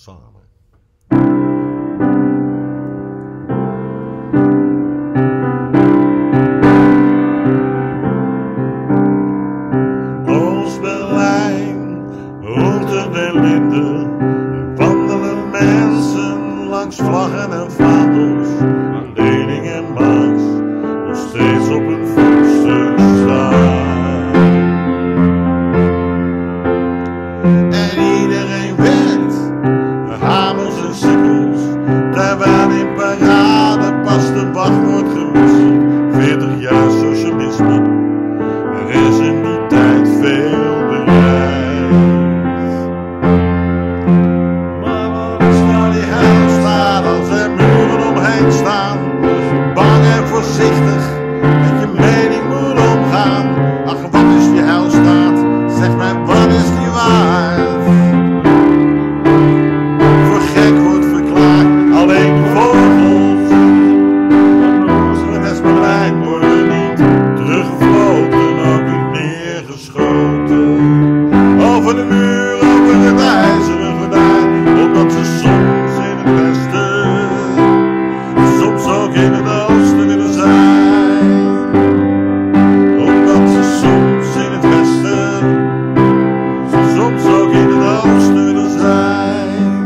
samen. Als Berlijn roert de linden, wandelen mensen langs vlaggen en vaandels, aan Lening en Maas nog steeds op een voetstuk staan. En iedereen werkt, hamers en sikkels, terwijl in parade pas de wacht wordt gewisseld. 40 jaar socialisme, er is in die tijd veel bereikt. Maar wat is nou die heilstaat als er muren omheen staan? Bang en voorzichtig met je mening moet omgaan. Ach, wat is die heilstaat? Zeg mij, wat is die waard? Voor gek wordt verklaard alleen de vogels. In West-Berlijn worden niet teruggefloten, ook niet neergeschoten. Over de muur, over het ijzeren gordijn, omdat ze soms in het westen, soms ook in het oosten willen zijn. Omdat ze soms in het westen, soms ook in het oosten willen zijn.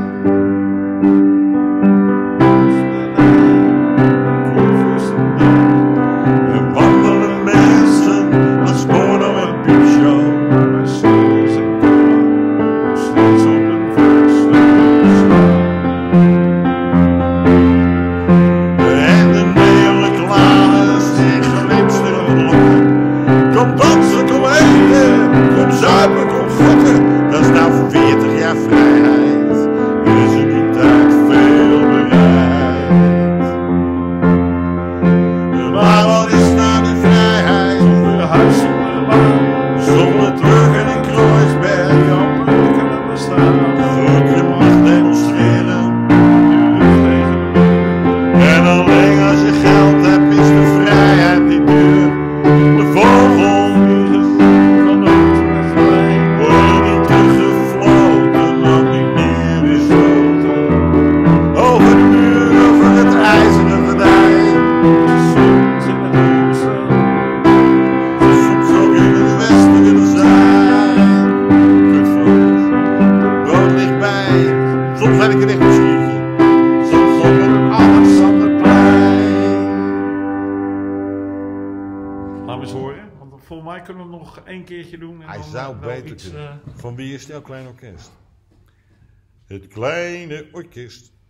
En wandelen mensen als porno en piepshow, maar steeds en cola, nog steeds op een versneld staan. En de neonreclames die glinsteren blokken, kom dansen, kom eten, kom zuipen, kom gokken. Dat is nou 40 jaar vrijheid, er is in die tijd veel bereikt. Maar wat is nou die vrijheid? Zonder huis, zonder baan, zonder teruggen in Kreuzberg, jouw burger en bestaan. Goed, je mag demonstreren, en alleen als je geld hebt is de vrijheid niet duur. De vogels van Oost-Berlijn worden niet teruggefloten, ook niet neergeschoten. Over de muur, over het ijzeren gordijn, soms in het oosten, soms ook in het westen willen zijn. Kutvogels, het brood ligt bij, soms ben ik een echt misschien, soms op een Alexanderplein. Laat me eens horen, want volgens mij kunnen we hem nog één keertje doen. En Hij dan zou wel beter iets, kunnen. Van wie is jouw klein orkest? Het kleine orkest.